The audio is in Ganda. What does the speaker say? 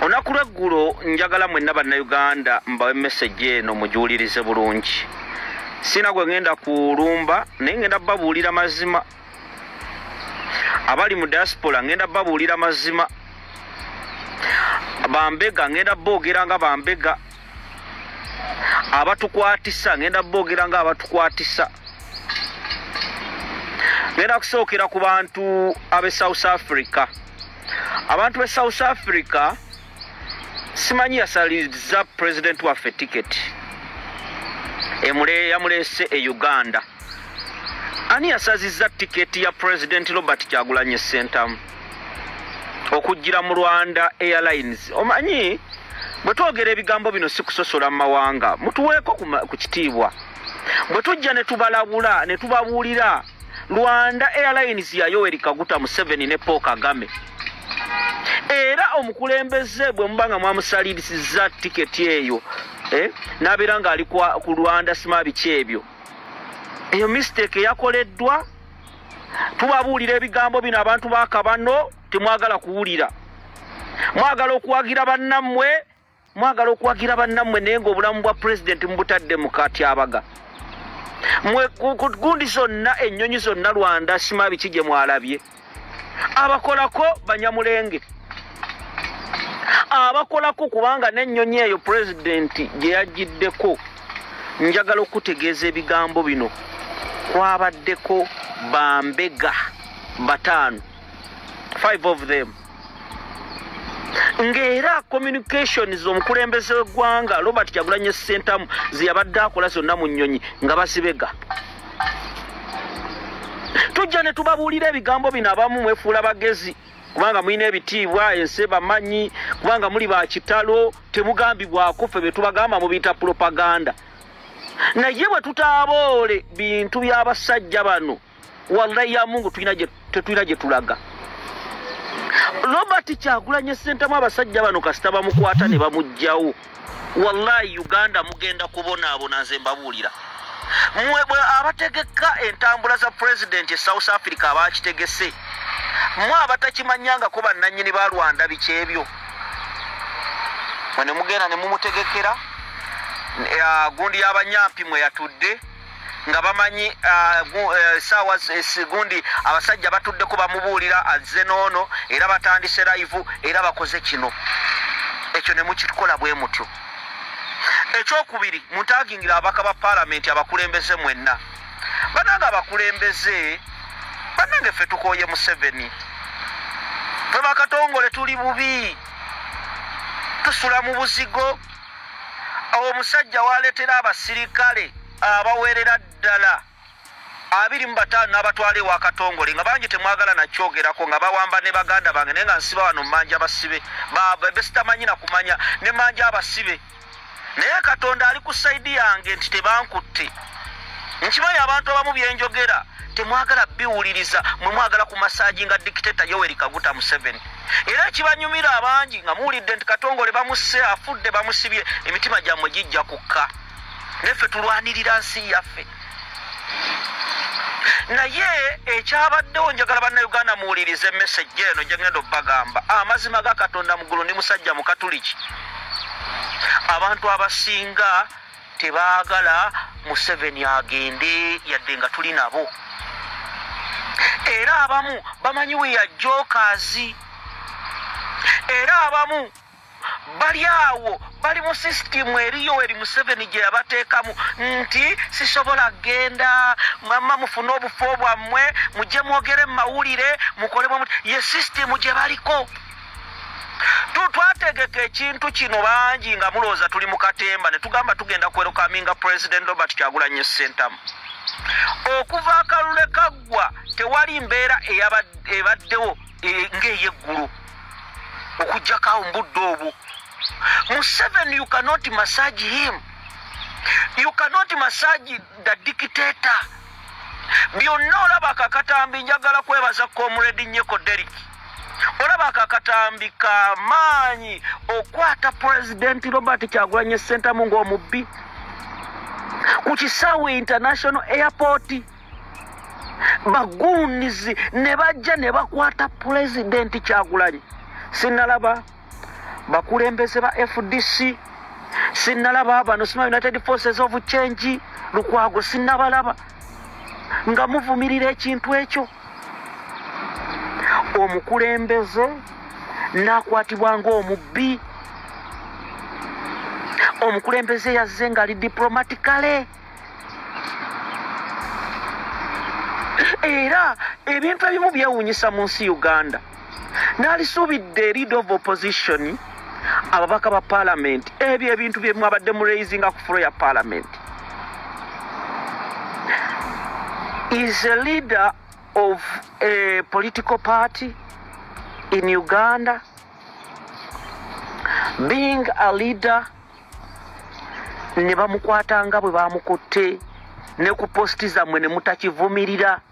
Olunaku lw'eggulo njagala mwenna bannayuganda mbawe message eno mugiwulirize bulungi. Sina gwe ngenda kulumba naye ngenda babuulira mazima. Abali mu diaspora ngenda babuulira mazima. Bambega ngenda boogera nga bambega. Abatukwatisa ngenda boogera nga abatukwatisa. Ngenda kusookera ku bantu ab'e South Africa. Abantu b'e South Africa simanyi yasaliza president waffe ticket. Yamulese e Uganda. Ani yasaziza ticket ya President Robert Kyagulanyi Ssentamu okujjira mu Rwanda Airlines? Omanyi bwe twogera ebigambo bino si kusosola mu mawanga, mutuweeko ku kitiibwa. Bwe tujja ne tubalabula ne tubabuulira Rwanda Airlines ya Yoweri Kaguta Museveni ne Paul Kagame. Era omukulembeze bwe mubanga mwamusaliriza tiketi eyo n'abeera ng'ali ku Rwanda sima biki ebyo. Eyo mistake yakoleddwa. Tubabuulira ebigambo bino abantu ba Kabano temwagala kuwulira. Mwagala okuwagira bannammwe naye ng'obulamu bwa president mubutadde mu katyabaga. Mwe ku gundi zonna ennyonyi zonna Rwanda sima biki gye mwalabye. Abakolako Banyamulenge. Abakolako kubanga n'ennyonyi eyo president gye yagiddeko. Njagala okutegeeza ebigambo bino. Kwabaddeko Bambega bataano, 5 of them. Ng'era communications omukulembeze w'eggwanga Robert Kyagulanyi Ssentamu ze yabadde akola zonna mu nnyonyi nga bazibega. Tujja ne tubabuulira ebigambo bino abamu mwefuula bagezi kubanga mulina ebitiibwa ensi bamanyi kubanga muli ba kitalo temugambibwako ffe be tubagamba mubiyita propaganda. Naye bwe tutaaboole bintu by'abasajja bano wallahi ya Mungu tetulina gye tulaga. Robert Kyagulanyi Ssentamu abasajja bano kasita bamukwata ne bamuggyawo wallahi Uganda mugenda kubonaabona nze mbabuulira. Mwe abategeka entambula za president e South Africa abakitegese mwe abatakimanyangako bannannyini ba Rwanda biki ebyo. Mwe mugenda ne mumutegekera gundi y'abanyampi mwe yatudde nga bamanyi sawa gundi abasajja batuddeko bamubuulira azze noono era batandise live era bakoze kino. Ekyo ne mukikola bwe mutyo. Ekyokubiri mutagingira abaka ba parliament abakulembeze mwenna. Bananga abakulembeze banange ffe tukoye Museveni. Ffe bakatongole tuli bubi. Tusula mu buzigo. Omusajja waleetera abasirikale abaweerera ddala 25 n'abatwale wa Katongole nga bangi temwagala nakyogerako nga bawamba ne baganda bange naye nga nsiba wano mmanja abasibe besitamanyi na kumanya ne manja abasibe. Naye Katonda ali ku saidi yange nti tebankutte. Nkimanyi abantu abamu byenjogera temwagala biwuliriza mwe mwagala ku masaji nga dictator Yoweri Kaguta Museveni. Era kibanyumira abangi nga muwulidde nti Katongole bamusse afudde bamusibye emitima gyammwe gijja kukka. Neffe tulwanirira nsi yaffe. Naye ekyabaddewo njagala bannayuganda muwulirize message eno gye ngenda obbagamba. Amazima ga Katonda muggulu ndi musajja mu Katuliki. Abantu abasinga tebaagala Museveni agende yadde nga tuli nabo. Era abamu bamanyi we ya jokers. Era abamu bali awo bali mu system eriyo eri Museveni gye yabateekamu nti sisobola genda mama mufune obufo bwammwe mujje mwogere mu mawulire mukolemu ye system gye baliko. Twategeka ekintu kino bangi nga mulooza tuli mu katemba ne tugamba tugenda kwerokaminga President Robert Kyagulanyi Ssentamu. Okuva akalule kaggwa tewali mbeera ebaddewo ng'eyeggulu okujjako mbudde obwo. Museveni, you cannot massage him. You cannot massage the dictator. Byonna olaba akakatambi njagala kwebaza Comrade Nyeko Derrick. Olaba akakatambi kamaanyi okwata President Robert Kyagulanyi Ssentamu ng'omubbi ku Kisawe International Airport. Bagunizi ne bajja ne bakwata President Kyagulanyi. Sinalaba bakulembeze ba FDC sinnalaba bano Sima United Forces of Change Lukwago sinnabalaba nga muvumirira ekintu ekyo omukulembeze nakwatibwa ng'omubbi omukulembeze yazze nga ali diplomatically era ebintu ebimu byewuunyisa mu nsi Uganda nalisuubidde leader of opposition ababaka ba parliament ebyo ebintu bye mwabadde mu raising ku floor ya parliament is a leader of a political party in Uganda being a leader ne bamukwata nga bwe bamukutte ne ku posti zammwe ne mutakivumirira